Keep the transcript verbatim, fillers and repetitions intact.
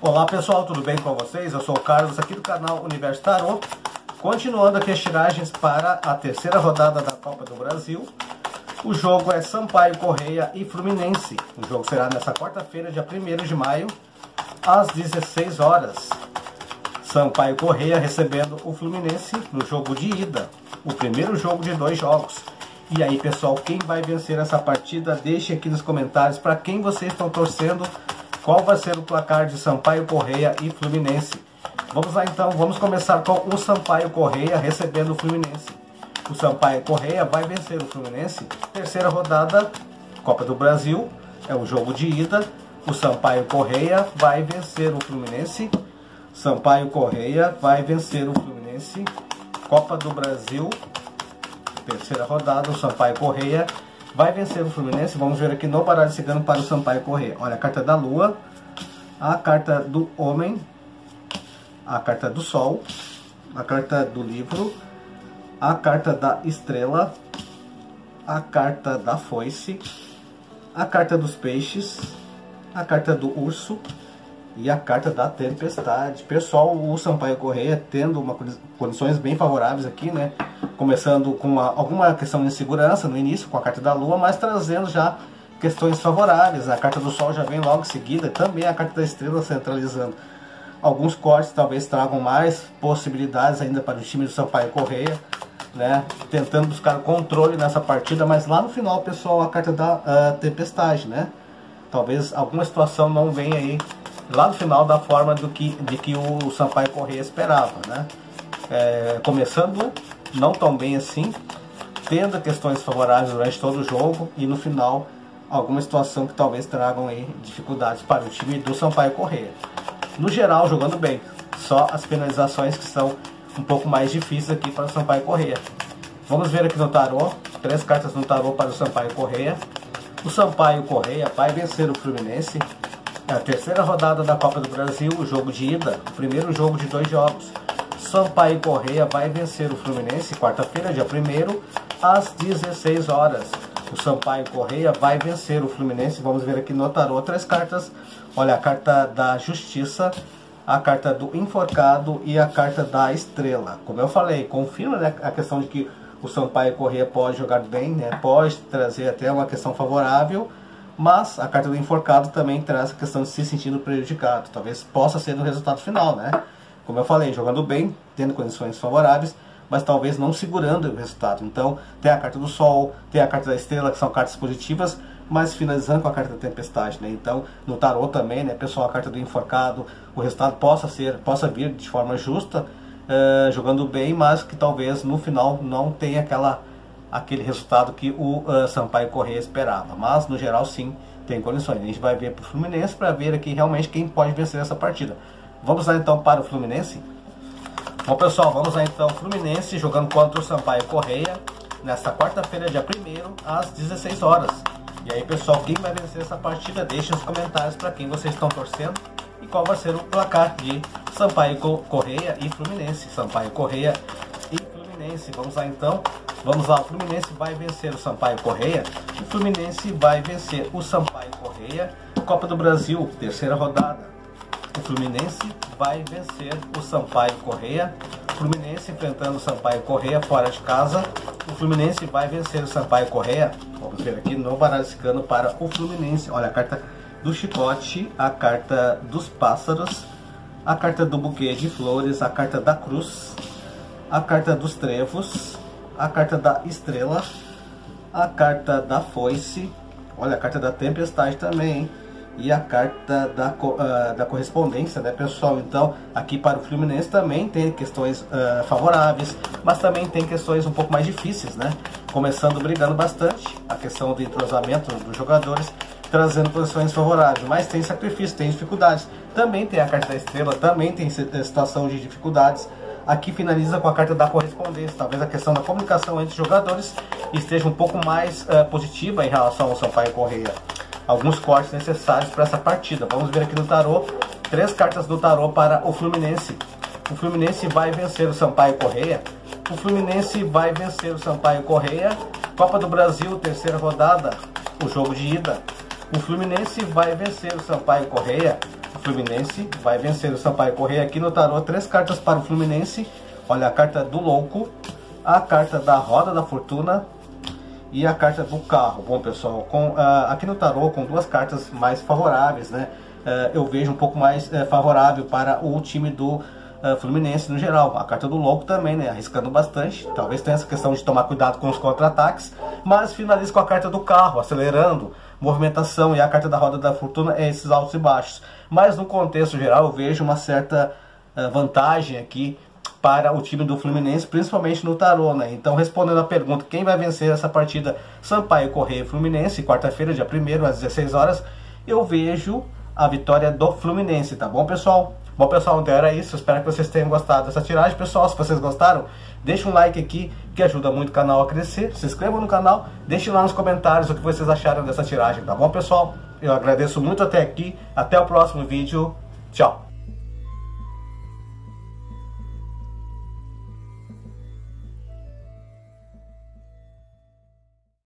Olá pessoal, tudo bem com vocês? Eu sou o Carlos aqui do canal Universo Tarô. Continuando aqui as tiragens para a terceira rodada da Copa do Brasil. O jogo é Sampaio Corrêa e Fluminense. O jogo será nesta quarta-feira, dia primeiro de maio, às dezesseis horas. Sampaio Corrêa recebendo o Fluminense no jogo de ida. O primeiro jogo de dois jogos. E aí pessoal, quem vai vencer essa partida? Deixe aqui nos comentários para quem vocês estão torcendo. Qual vai ser o placar de Sampaio Corrêa e Fluminense? Vamos lá então, vamos começar com o Sampaio Corrêa recebendo o Fluminense. O Sampaio Corrêa vai vencer o Fluminense. Terceira rodada, Copa do Brasil, é o jogo de ida. O Sampaio Corrêa vai vencer o Fluminense. Sampaio Corrêa vai vencer o Fluminense. Copa do Brasil, terceira rodada, o Sampaio Corrêa vai vencer o Fluminense. Vamos ver aqui no baralho cigano para o Sampaio Corrêa. Olha a carta da Lua, a carta do Homem, a carta do Sol, a carta do Livro, a carta da Estrela, a carta da Foice, a carta dos Peixes, a carta do Urso e a carta da Tempestade. Pessoal, o Sampaio Corrêa tendo uma condições bem favoráveis aqui, né? Começando com uma, alguma questão de insegurança no início, com a carta da Lua, mas trazendo já questões favoráveis. A carta do Sol já vem logo em seguida, também a carta da Estrela centralizando. Alguns cortes talvez tragam mais possibilidades ainda para o time do Sampaio Corrêa, né? Tentando buscar controle nessa partida, mas lá no final, pessoal, a carta da uh, Tempestade, né? Talvez alguma situação não venha aí lá no final da forma do que, de que o Sampaio Corrêa esperava, né? É, começando não tão bem assim, tendo questões favoráveis durante todo o jogo e no final alguma situação que talvez tragam aí dificuldades para o time do Sampaio Corrêa. No geral, jogando bem, só as penalizações que são um pouco mais difíceis aqui para o Sampaio Corrêa. Vamos ver aqui no tarô, três cartas no tarô para o Sampaio Corrêa. O Sampaio Corrêa vai vencer o Fluminense. É a terceira rodada da Copa do Brasil, o jogo de ida, o primeiro jogo de dois jogos. Sampaio Corrêa vai vencer o Fluminense, quarta-feira, dia primeiro, às dezesseis horas. O Sampaio Corrêa vai vencer o Fluminense. Vamos ver aqui no tarô três cartas. Olha, a carta da Justiça, a carta do Enforcado e a carta da Estrela. Como eu falei, confirma, né, a questão de que o Sampaio Corrêa pode jogar bem, né, pode trazer até uma questão favorável, mas a carta do Enforcado também traz a questão de se sentindo prejudicado. Talvez possa ser no resultado final, né? Como eu falei, jogando bem, tendo condições favoráveis, mas talvez não segurando o resultado. Então, tem a carta do Sol, tem a carta da Estrela, que são cartas positivas, mas finalizando com a carta da Tempestade, né? Então, no tarô também, né, pessoal, a carta do Enforcado, o resultado possa ser, possa vir de forma justa, uh, jogando bem, mas que talvez no final não tenha aquela, aquele resultado que o uh, Sampaio Corrêa esperava. Mas, no geral, sim, tem condições. A gente vai ver para o Fluminense para ver aqui realmente quem pode vencer essa partida. Vamos lá então para o Fluminense. Bom pessoal, vamos lá então, Fluminense jogando contra o Sampaio Corrêa nesta quarta-feira, dia primeiro, às dezesseis horas. E aí pessoal, quem vai vencer essa partida? Deixe nos comentários para quem vocês estão torcendo e qual vai ser o placar de Sampaio Corrêa e Fluminense. Sampaio Corrêa e Fluminense. Vamos lá então. Vamos lá, o Fluminense vai vencer o Sampaio Corrêa. O Fluminense vai vencer o Sampaio Corrêa. Copa do Brasil, terceira rodada. O Fluminense vai vencer o Sampaio Corrêa. O Fluminense enfrentando o Sampaio Corrêa fora de casa. O Fluminense vai vencer o Sampaio Corrêa. Vamos ver aqui no baralho cigano para o Fluminense. Olha a carta do Chicote, a carta dos Pássaros, a carta do Buquê de Flores, a carta da Cruz, a carta dos Trevos, a carta da Estrela, a carta da Foice. Olha a carta da Tempestade também, hein? E a carta da, uh, da correspondência, né pessoal? Então aqui para o Fluminense também tem questões uh, favoráveis, mas também tem questões um pouco mais difíceis, né? Começando brigando bastante, a questão do entrosamento dos jogadores, trazendo posições favoráveis, mas tem sacrifício, tem dificuldades. Também tem a carta da Estrela, também tem situação de dificuldades. Aqui finaliza com a carta da correspondência, talvez a questão da comunicação entre os jogadores esteja um pouco mais uh, positiva em relação ao Sampaio Corrêa. Alguns cortes necessários para essa partida. Vamos ver aqui no tarô, três cartas do tarô para o Fluminense. O Fluminense vai vencer o Sampaio Corrêa. O Fluminense vai vencer o Sampaio Corrêa. Copa do Brasil, terceira rodada, o jogo de ida. O Fluminense vai vencer o Sampaio Corrêa. o Fluminense vai vencer o Sampaio Corrêa. Aqui no tarô, três cartas para o Fluminense. Olha, a carta do louco, a carta da roda da fortuna e a carta do carro. Bom, pessoal, com, uh, aqui no tarô, com duas cartas mais favoráveis, né? Uh, eu vejo um pouco mais uh, favorável para o time do uh, Fluminense no geral. A carta do louco também, né? Arriscando bastante. Talvez tenha essa questão de tomar cuidado com os contra-ataques. Mas finaliza com a carta do carro, acelerando, movimentação. E a carta da roda da fortuna é esses altos e baixos. Mas no contexto geral, eu vejo uma certa uh, vantagem aqui para o time do Fluminense, principalmente no tarô, né? Então, respondendo a pergunta, quem vai vencer essa partida, Sampaio Corrêa e Fluminense, quarta-feira, dia primeiro, às dezesseis horas, eu vejo a vitória do Fluminense, tá bom, pessoal? Bom, pessoal, então era isso. Espero que vocês tenham gostado dessa tiragem. Pessoal, se vocês gostaram, deixa um like aqui, que ajuda muito o canal a crescer. Se inscrevam no canal, deixem lá nos comentários o que vocês acharam dessa tiragem, tá bom, pessoal? Eu agradeço muito até aqui. Até o próximo vídeo. Tchau!